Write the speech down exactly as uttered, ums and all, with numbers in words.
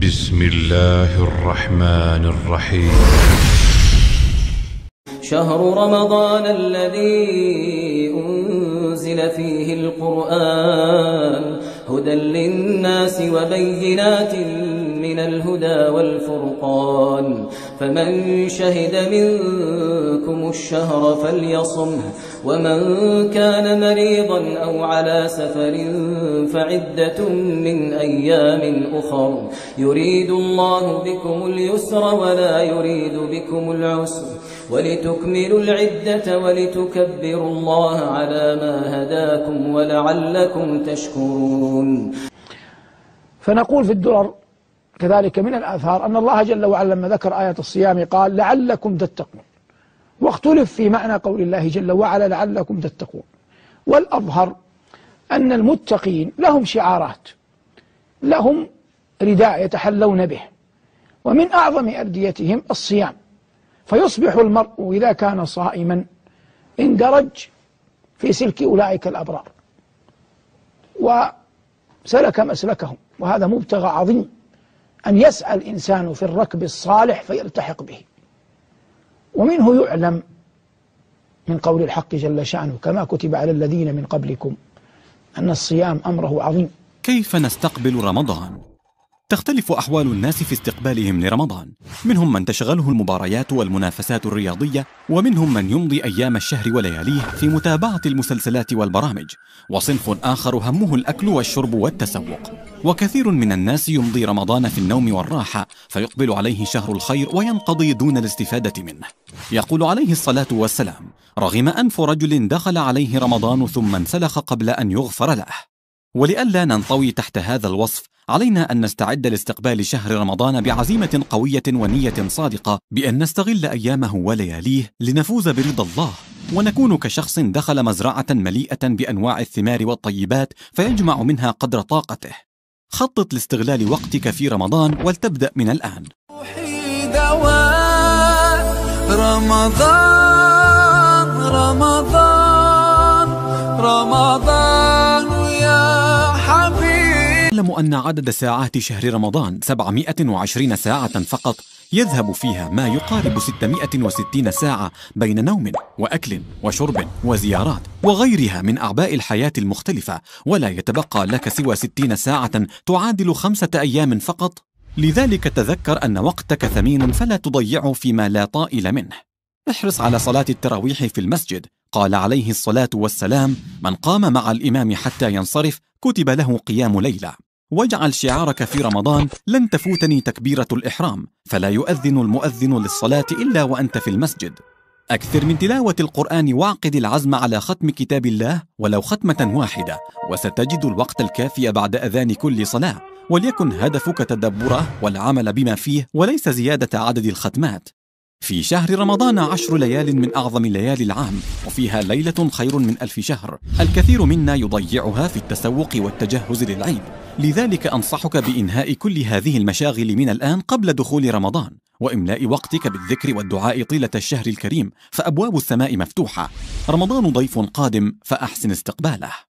بسم الله الرحمن الرحيم. شهر رمضان الذي أنزل فيه القرآن هدى للناس وبينات من الهدى والفرقان، فمن شهد منكم الشهر فليصمه، ومن كان مريضا أو على سفر فعدة من أيام أخر، يريد الله بكم اليسر ولا يريد بكم العسر، ولتكملوا العدة ولتكبروا الله على ما هداكم ولعلكم تشكرون. فنقول في الدرر كذلك من الآثار أن الله جل وعلا لما ذكر آية الصيام قال لعلكم تتقون، واختلف في معنى قول الله جل وعلا لعلكم تتقون. والأظهر أن المتقين لهم شعارات، لهم رداء يتحلون به، ومن أعظم أرديتهم الصيام، فيصبح المرء إذا كان صائما اندرج في سلك أولئك الأبرار وسلك مسلكهم، وهذا مبتغى عظيم أن يسعى الإنسان في الركب الصالح فيلتحق به. ومنه يعلم من قول الحق جل شأنه كما كتب على الذين من قبلكم أن الصيام أمره عظيم. كيف نستقبل رمضان؟ تختلف أحوال الناس في استقبالهم لرمضان، منهم من تشغله المباريات والمنافسات الرياضية، ومنهم من يمضي أيام الشهر ولياليه في متابعة المسلسلات والبرامج، وصنف آخر همه الأكل والشرب والتسوق. وكثير من الناس يمضي رمضان في النوم والراحة، فيقبل عليه شهر الخير وينقضي دون الاستفادة منه. يقول عليه الصلاة والسلام: رغم أنف رجل دخل عليه رمضان ثم انسلخ قبل أن يغفر له. ولئلا ننطوي تحت هذا الوصف، علينا أن نستعد لاستقبال شهر رمضان بعزيمة قوية ونية صادقة بأن نستغل أيامه ولياليه لنفوز برضا الله، ونكون كشخص دخل مزرعة مليئة بأنواع الثمار والطيبات فيجمع منها قدر طاقته. خطط لاستغلال وقتك في رمضان ولتبدأ من الآن. رمضان رمضان رمضان يا حبيبي. اعلم أن عدد ساعات شهر رمضان سبعمائة وعشرين ساعة فقط، يذهب فيها ما يقارب ستمائة وستين ساعة بين نوم وأكل وشرب وزيارات وغيرها من أعباء الحياة المختلفة، ولا يتبقى لك سوى ستين ساعة تعادل خمسة أيام فقط. لذلك تذكر أن وقتك ثمين فلا تضيعه فيما لا طائل منه. احرص على صلاة التراويح في المسجد. قال عليه الصلاة والسلام: من قام مع الإمام حتى ينصرف كتب له قيام ليلة. واجعل شعارك في رمضان: لن تفوتني تكبيرة الإحرام، فلا يؤذن المؤذن للصلاة إلا وأنت في المسجد. أكثر من تلاوة القرآن واعقد العزم على ختم كتاب الله ولو ختمة واحدة، وستجد الوقت الكافي بعد أذان كل صلاة، وليكن هدفك تدبره والعمل بما فيه وليس زيادة عدد الختمات. في شهر رمضان عشر ليال من أعظم ليالي العام، وفيها ليلة خير من ألف شهر. الكثير منا يضيعها في التسوق والتجهز للعيد، لذلك أنصحك بإنهاء كل هذه المشاغل من الآن قبل دخول رمضان، وإملاء وقتك بالذكر والدعاء طيلة الشهر الكريم، فأبواب السماء مفتوحة. رمضان ضيف قادم فأحسن استقباله.